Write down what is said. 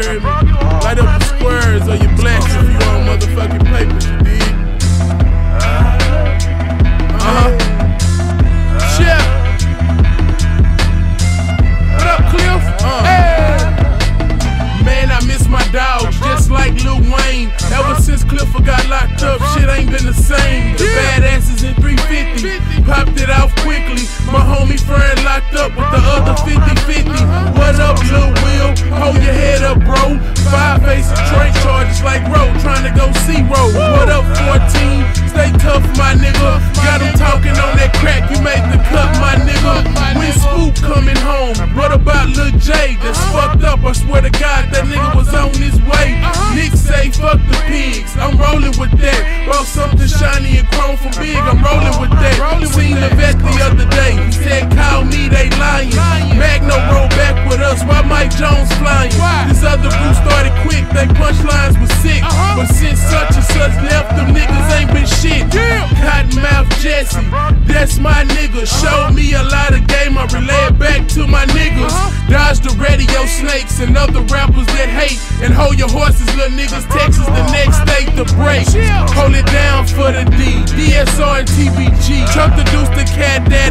heard me? Light up your squares or your blacks if you on motherfucking papers, you dig? Chef. What up, Cliff? Hey. Man, I miss my dogs, just like Lil Wayne. Ever since Clifford got locked up, shit ain't been the same. The badasses in 350, popped it off quickly. My homie friend locked up with the other 50-50. What up, Lil Will? Hold your head up, bro. 5 facing train charges like Roe, trying to go C-Road. What up, 14? Stay tough, my nigga. Got him talking on that crack, you made the cut, my nigga. When Spook coming home, what about Lil J? That's fucked up, I swear to God, that nigga was on his way. Nick say, fuck the pigs, I'm rolling with that. Bought something shiny and chrome from Big, I'm rolling with that. Seen the vet the other day, he said, call me, they lying. Magno roll back with us, why Mike Jones flying? This other group started quick, they punchlines was sick. But since such and such left, them niggas ain't been shit. Cottonmouth Jesse, that's my nigga. Showed me a lot of game, I relay it back to my niggas. Dodge the radio snakes and other rappers that hate. And hold your horses, little niggas. Texas the next state to break. Hold it down for the D, DSR and TBG. Chuck the deuce the cat down.